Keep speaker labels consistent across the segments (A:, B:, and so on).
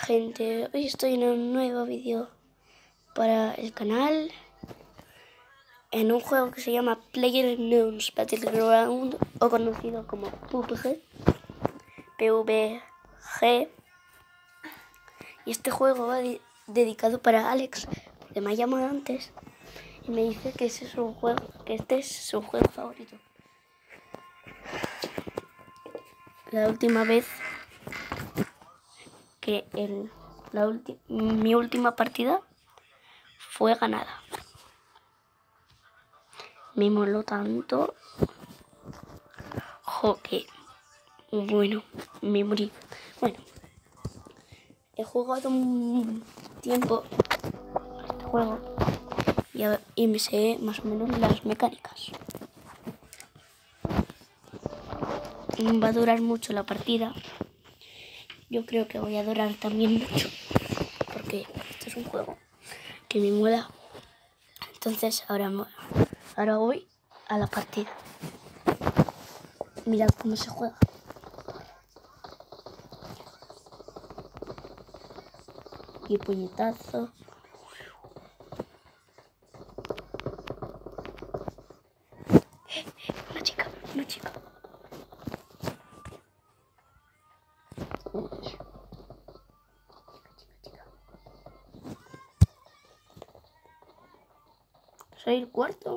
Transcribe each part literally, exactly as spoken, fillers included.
A: Gente, hoy estoy en un nuevo vídeo para el canal en un juego que se llama PlayerUnknown's Battleground, o conocido como P U B G, P U B G. Y este juego va de dedicado para Alex, porque me ha llamado antes y me dice que ese es un juego, que este es su juego favorito. La última vez que el, la ulti, mi última partida fue ganada. Me moló tanto. Jo, que bueno, me morí. Bueno, he jugado un tiempo a este juego y, a, y me sé más o menos las mecánicas. Va a durar mucho la partida. Yo creo que voy a durar también mucho, porque este es un juego que me mola. Entonces ahora, ahora voy a la partida. Mirad cómo se juega. Y puñetazo. Una chica, una chica. Soy el cuarto.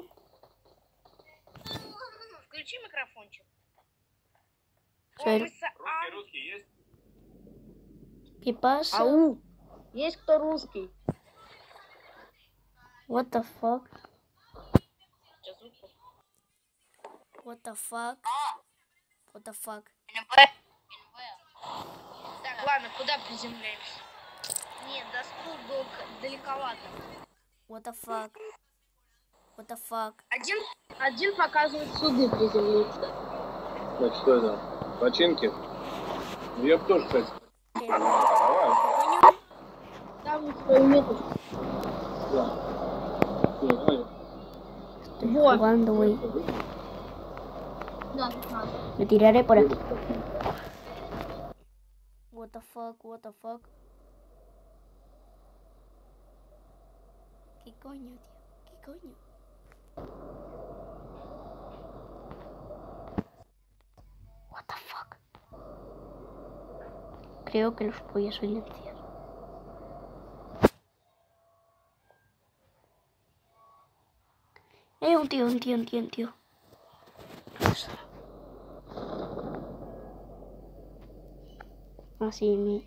B: Включи микрофончик.
A: Soy el...
B: Русский, русский есть?
A: ¿Qué pasa?
B: Ау, есть кто русский?
A: What the fuck? What the fuck? What the fuck?
B: Так, ладно, куда приземляемся? Нет, до скул было далековато.
A: What the fuck? What the fuck?
B: Один, один показывает суды приземлиться.
C: Так, что это? Починки? Я бы тоже, кстати. Давай.
B: Ставлю свою метку.
C: Да. Все, давай.
A: Estoy
B: Вот.
A: jugando, güey.
B: Да, надо.
A: Me tiraré por aquí. What the fuck? What the fuck? ¿Qué coño, tío? ¿Qué coño? What the fuck? Creo que los voy a silenciar. Eh, un tío, un tío, un tío, un tío. Así mi.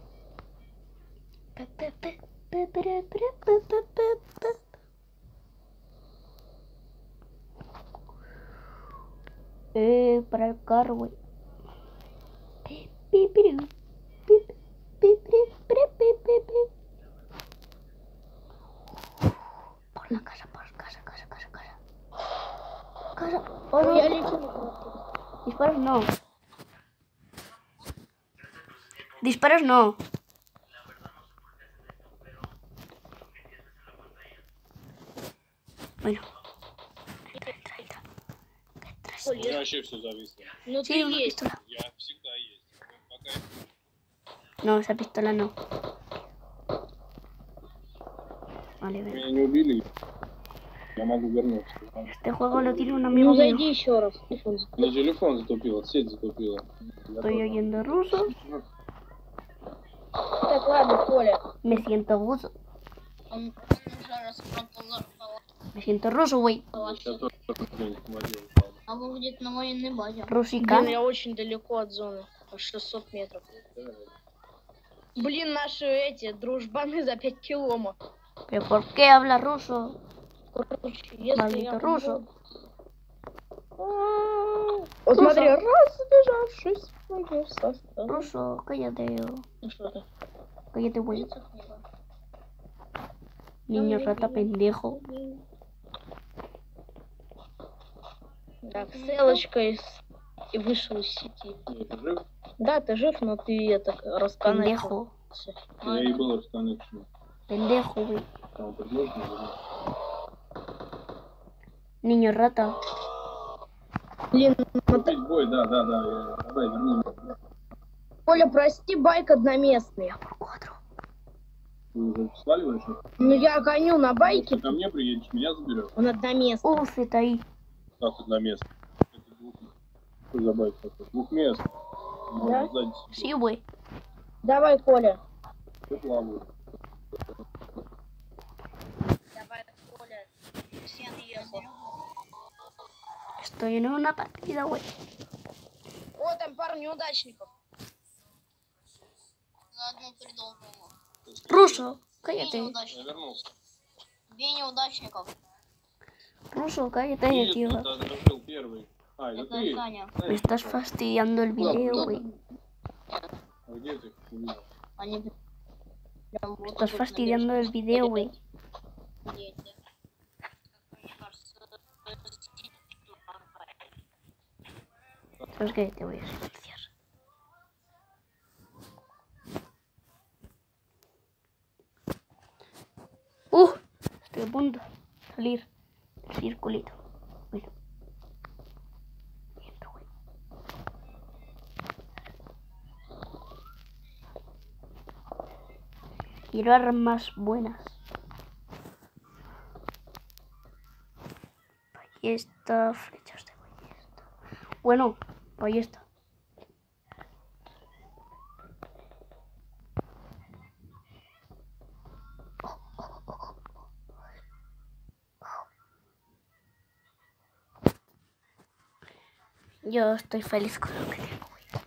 A: Eh, para el carro, güey. Por la casa, por casa, casa, casa, casa. Casa. Oh, no.
B: Я лечу.
A: Disparos no. Disparos no. Bueno. Entra, entra, entra. Entra,
C: У меня вообще все зависло.
B: Ну ты
A: sí, una
B: есть.
A: pistola.
C: Я всегда есть. Пока
A: No, esa pistola no. Vale, vale.
C: меня не убили, я могу вернуться.
A: Este juego lo tiene un amigo
B: Ну
A: mío.
B: зайди еще раз. Телефон.
C: Мне телефон затупил, сеть затупила.
A: Estoy oyendo ruso.
B: Так, ладно, Коля.
A: Me siento ruso.
B: Он уже распробовал.
A: Me siento ruso, güey.
C: Сейчас тоже где-нибудь помогу.
B: А вы где-то на военной базе.
A: Русика.
B: Блин, я очень далеко от зоны. шестьсот метров. Блин, наши эти дружбаны за пять километров.
A: ¿Pero por qué habla ruso?
B: Короче, если
A: Maldito
B: я
A: ruso.
B: Вот
A: Руso.
B: смотри, разбежавшись в мой состав.
A: Ruso, cállate.
B: Ну что ты?
A: Cállate, güey. Niño rata pendejo.
B: Так, ссылочка из... и вышел из сети.
C: Ты жив?
B: Да, ты жив, но ты это расконнектился.
A: Pendejo.
C: Я и был расконнекшн.
A: Pendejo, güey.
C: Кому-то нужно,
A: Niño rata.
B: Блин,
C: Купить бой, да, да, да. Я... Давай, верни.
B: Коля, прости, байк одноместный.
A: Por cuatro.
C: Ты уже сваливаешь?
D: Ну я гоню на байке,
C: Ты ко мне приедешь, меня заберешь.
D: он одноместный.
A: О, святаи.
C: Как тут на место? Это двух... Что за байк такой? Двух мест. Можно сзади сидеть.
A: Сьюбой.
D: Давай, Коля.
C: Ты плаваю.
B: Давай, Коля. Все отъехал.
A: Estoy en una partida, güey.
D: О, там пару неудачников.
B: Заодно придумаем.
A: Ruso,
B: Две
A: cállate.
C: Я
B: неудачников.
C: вернулся.
B: Две неудачников.
A: Ruso, cállate,
C: Ты
A: tío.
C: тут открыл первый. А, это
B: Это
C: ты?
B: Саня.
A: Me estás fastidiando el video, güey.
C: А где ты? Не видел.
B: Они прям
A: Me
B: вот
A: estás
B: тут
A: fastidiando el video, güey.
B: на дети. Мне кажется,
A: ¿Sabes qué? Te voy a silenciar. ¡Uh! Estoy a punto de salir del circulito. Bueno. Mierda, güey. Quiero armas buenas. Ballesta, flechas de ballesta. Bueno, ballesta. Yo estoy feliz con lo que tengo.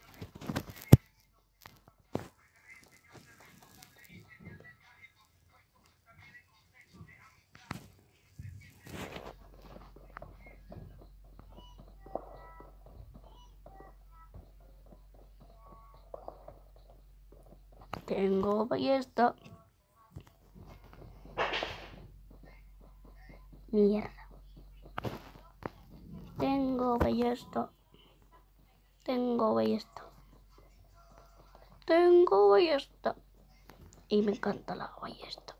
A: Tengo ballesta. Mierda. Tengo ballesta. Tengo ballesta. Tengo ballesta. Y me encanta la ballesta.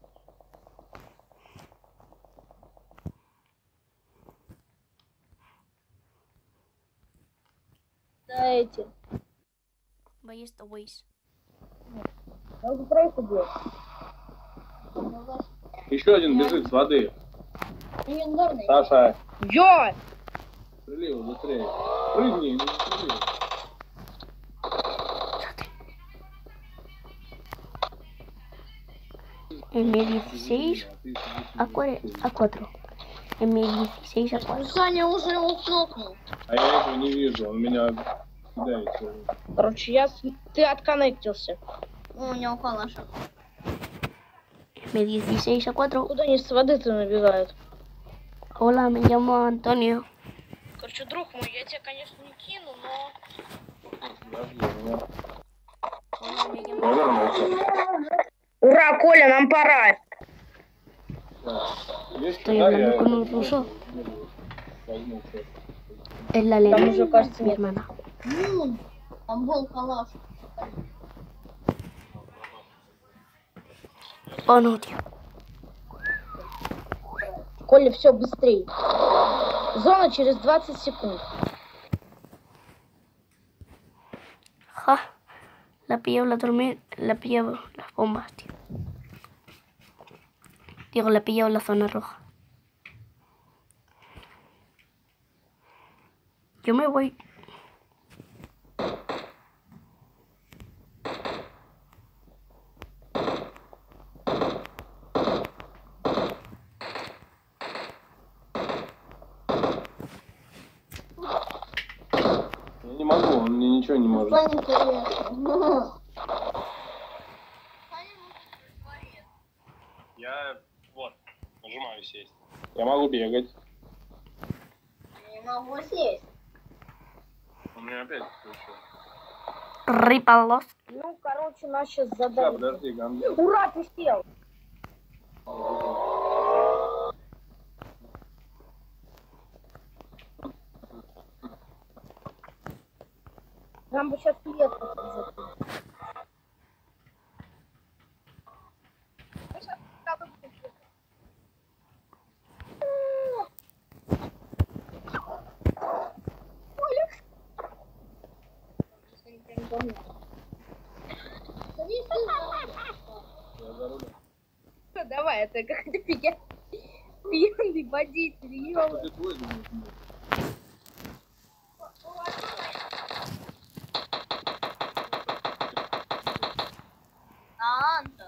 D: Да эти.
A: Ballesta, Waze.
D: Он тройку бьет.
C: Еще один бежит с воды.
B: легендарный.
C: Саша,
D: Йо!
C: стрели его быстрее. Прыгни, не стреляй.
A: M dieciséis a cuatro. M dieciséis a cuatro.
B: Саня уже его цокнул.
C: А я этого не вижу, он меня кидает.
D: Короче, я... с- Ты отконнектился.
B: У него калашек.
A: M dieciséis a cuatro.
D: Куда они с воды-то набегают?
A: Hola, me llamo Antonio.
D: Короче, друг мой, я тебя, конечно, не кину, но...
C: Подожди, у меня...
A: Hola, me llamo...
C: Я вернулся.
D: Ура, Коля, нам пора!
C: Есть
A: Estoy
C: сюда,
A: hablando
C: я-
A: con un ruso.
C: Возьму всё.
A: Es la
D: Там
A: alemana,
D: уже, кажется,
A: mi
D: нет.
A: hermana.
B: Ну, там был калаш.
A: Oh, no, tío.
D: Коля, все, быстрей. Зона через двадцать секунд.
A: Ja. La pillo la tormenta. La pillo las bombas, tío. Digo, la pillo en la zona roja. Yo me voy.
C: Я не могу, он мне ничего не может.
B: Саня интересно.
C: Я вот, нажимаю сесть. Я могу бегать.
B: Не могу сесть.
C: Он меня опять включил.
A: Ripalos.
D: Ну, короче, нас сейчас
C: Да,
D: задали.
C: подожди, Гандон.
D: Ура, ты сел! Нам бы сейчас клетку закрыть.
C: Я за рулем.
D: Давай, это как-то пья- пьяный водитель, ёлка.
C: Ты твой думаешь, нет?
B: Анта.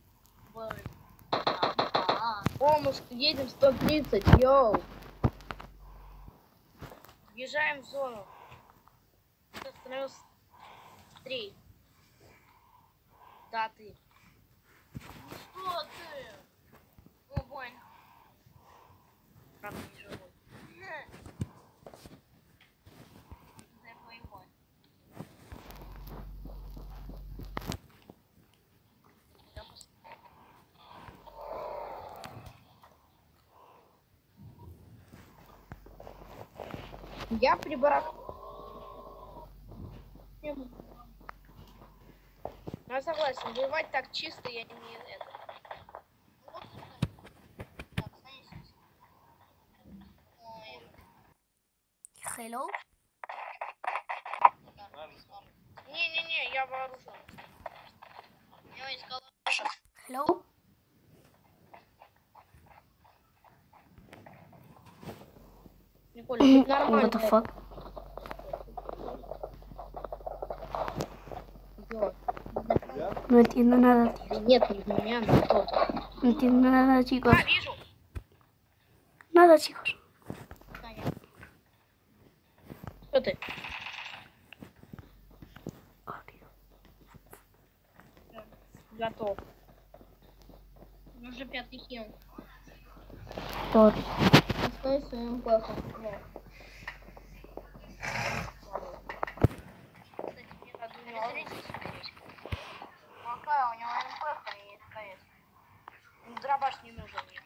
D: О, мы ж едем сто тридцать, йоу.
B: Въезжаем в зону. Остановился. Три. Да, ты. Ну что ты? О, больно. Правда, не живой. Дай поебать.
D: Я при барах.
B: Я согласен, воевать так чисто я не это.
A: Hello?
B: Не-не-не, я вооружен. Я искал.
A: Hello?
D: Николя, тут нормально.
A: What the fuck?
D: Йо.
A: No entiendo nada, tío.
D: Нет, не в меня, но кто-то.
A: No entiendo nada, chicos.
B: А, вижу.
A: Nada, chicos.
D: Что ты?
A: Oh, tío.
D: Готов.
B: Нужно пятый хил.
A: Por...
D: Стой своим пэхом.
B: Кстати, мне надо перезарядить. Какая у него МПХ и СКС. Дробаш не нужен мне.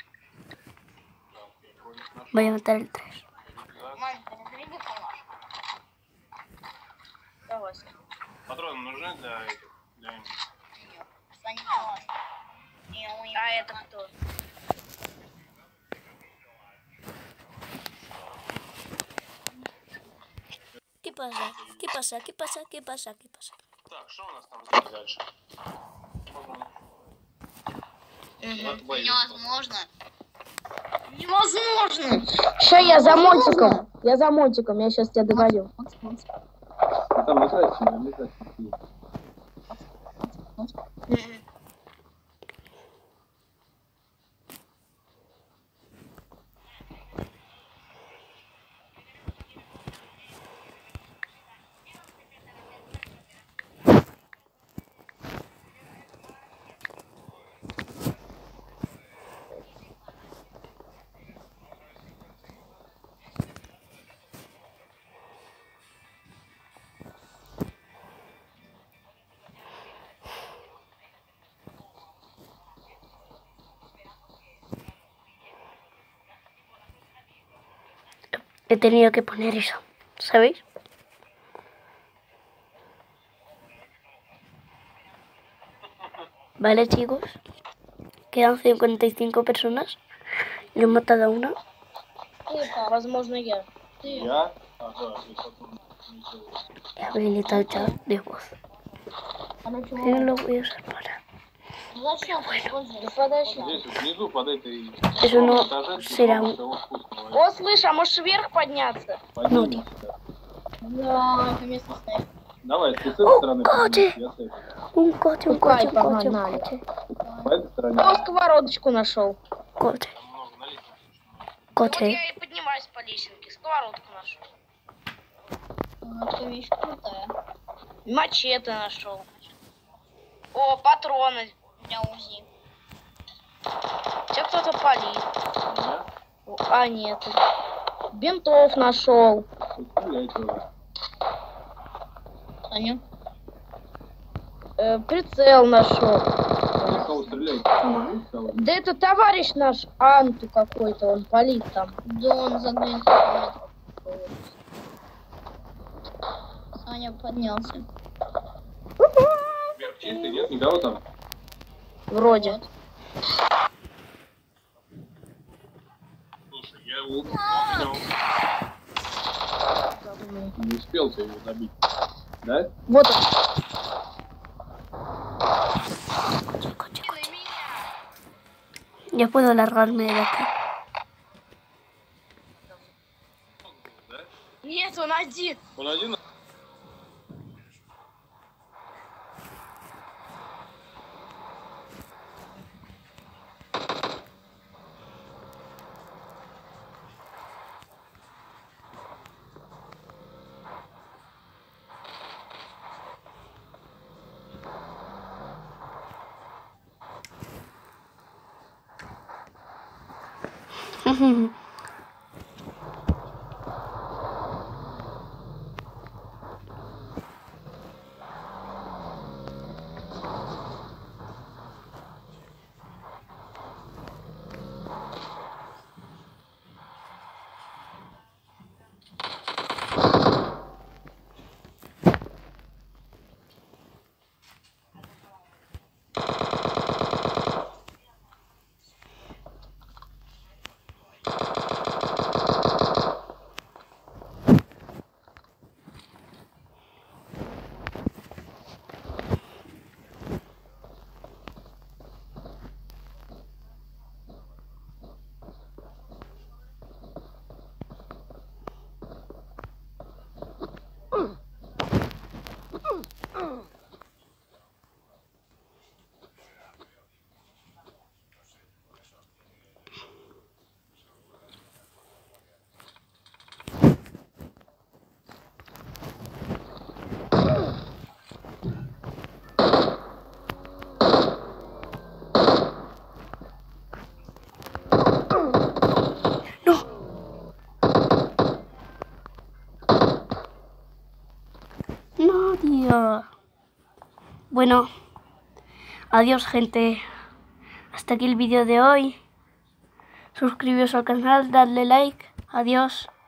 A: Voy a matar el tres.
B: Мань, перезаряди калаш.
D: Согласен.
C: Патроны нужны для этих? Для...
B: Нет, Саня калаш. А это кто?
A: ¿Qué pasa? ¿Qué pasa? ¿Qué pasa? ¿Qué pasa? ¿Qué pasa?
C: Так, что у нас там дальше?
B: Невозможно. Невозможно.
D: Ща я за мультиком. Я за мультиком, я сейчас тебя догоню.
C: Там не тратится, не тратится.
A: He tenido que poner eso, ¿sabéis? Vale, chicos. Quedan cincuenta y cinco personas. Yo he matado a una.
D: Возможно, я.
C: Я? Ага, и потом...
A: He habilitado el chat de voz. Pero no lo voy a usar para...
B: Зачем ты используешь?
D: Да подожди.
C: Здесь вот внизу под этой...
A: Eso no
C: этаже,
A: será un...
C: того вкусного.
D: О, слышь, а можешь вверх подняться?
C: Поднимемся.
B: Да, это место стоит.
C: Давай, ты с
A: О,
C: этой стороны
A: Коти!
C: поднимись, я с этой.
A: Un coche, un coche, un coche, un
D: Погнали.
A: coche.
C: По этой стороне.
D: О, сковородочку нашел.
A: Coche,
C: Много налить.
B: Вот
A: coche.
B: я и поднимаюсь по лесенке, сковородку нашел. Это вещь крутая. Мачете нашел. О, патроны для УЗИ. Тебя кто-то палит.
C: Меня?
D: О, а, нет. Бинтов нашел.
C: Стреляй тоже.
B: Саня?
D: Э, прицел нашел.
C: На кого стрелять? Кого?
D: Да это товарищ наш Анту какой-то, он палит там.
B: Да он за двести метров. Саня поднялся.
C: Вверх чистый, нет? Никого там?
D: Вроде.
C: Слушай, я его убил. Не успел тебя его добить. Да?
D: Вот он.
A: Coche, coche, coche. Ya puedo largarme de aquí.
B: Нет, он один.
C: Он один?
A: No, tío. Bueno, adiós, gente. Hasta aquí el vídeo de hoy. Suscribiros al canal, dadle like. Adiós.